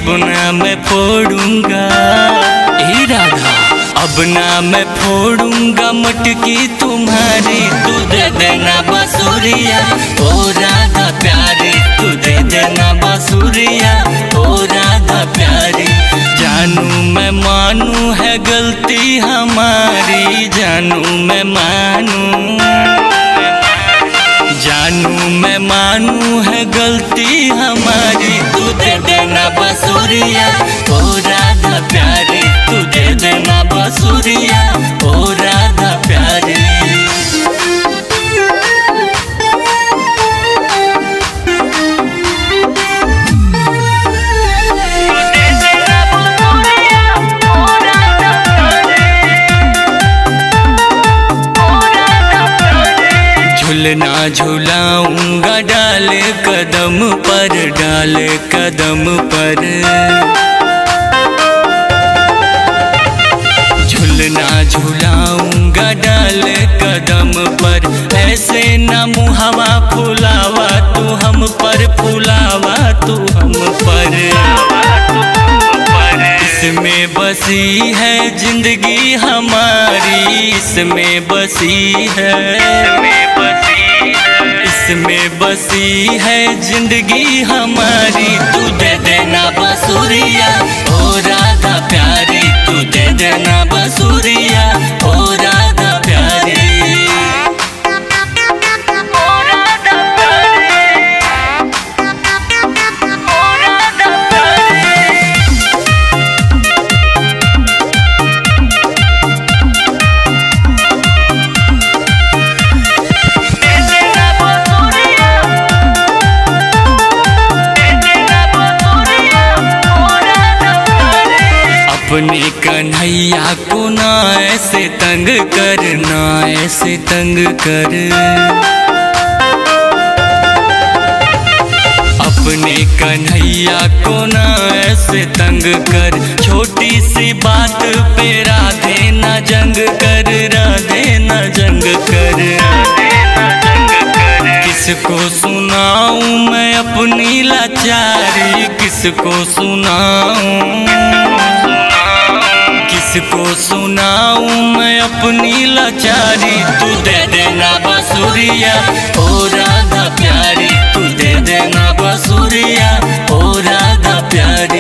अब ना मैं फोड़ूंगा। ए राधा अब ना मैं फोड़ूंगा मटकी तुम्हारी, तू दे देना बांसुरिया ओ राधा प्यारी, तू दे देना बांसुरिया ओ राधा प्यारी। जानू मैं मानू है गलती हमारी, जानू मैं मानू, जानू मैं मानू है गलती हमारी, तू दे देना बांसुरिया ओ राधा प्यारी, तू दे देना बांसुरिया ओ राधा प्यारी। झूलना झूलाऊंगा डाल कदम पर, डाल कदम पर। झूलना झूलाऊंगा डाल कदम पर, ऐसे न मुहावा फुलावा तू हम पर, फुलावा तू हम पर। इसमें बसी है जिंदगी हमारी, इसमें बसी है, इसमें बसी है जिंदगी हमारी, तू दे देना बांसुरिया ओ राधा प्यारी, तू दे देना बांसुरिया ओ राधा प्यारी। अपने कन्हैया को ना ऐसे तंग कर, ना ऐसे तंग कर। अपने कन्हैया को ना ऐसे तंग कर, छोटी सी बात पे राधे ना जंग कर, राधे ना जंग कर। किसको सुनाऊं मैं अपनी लाचारी, किसको सुनाऊं, किसको सुनाऊं मैं अपनी लाचारी, तू दे देना बांसुरिया ओ राधा प्यारी, तू दे देना बांसुरिया ओ राधा प्यारी।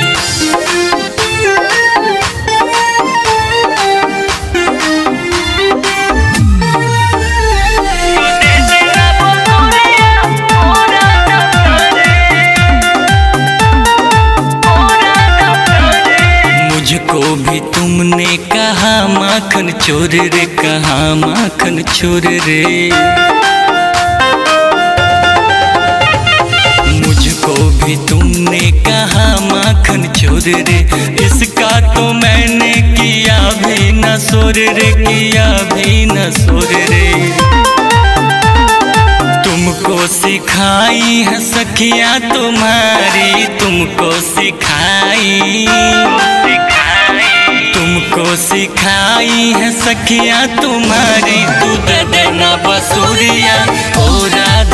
मुझको भी तुमने कहा माखन चोर रे, कहा माखन चोर रे। मुझको भी तुमने कहा माखन चोर रे, इसका तो मैंने किया भी न सोर रे, किया भी न सोर रे। तुमको सिखाई है सखियाँ तुम्हारी, तुमको सिखाई, तुमको सिखाई है सखियाँ तुम्हारी, तू दे देना बांसुरिया ओ राधा